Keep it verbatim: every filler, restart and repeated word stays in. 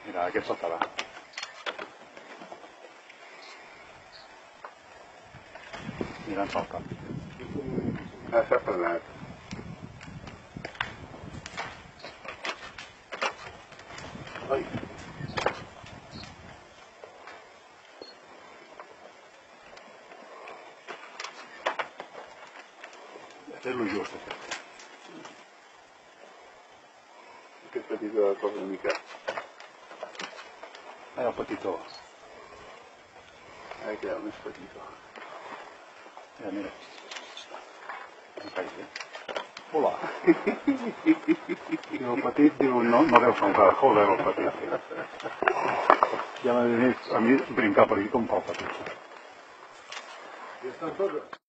Mira, aquest saltarà. Mira, en salta. Ah, s'ha frenat. Ai. Aquest és lo just, aquest. Aquest petit de la cosa una mica. Ai, el petitó. Ara queda el més petitó. Mira, mira. No caigui, eh? Hola. Diu, el petit, diu, no, no deu fer encara. Joder, el petit. Ja m'ha dit a mi brincar per aquí com fa el petit. Ja estan totes.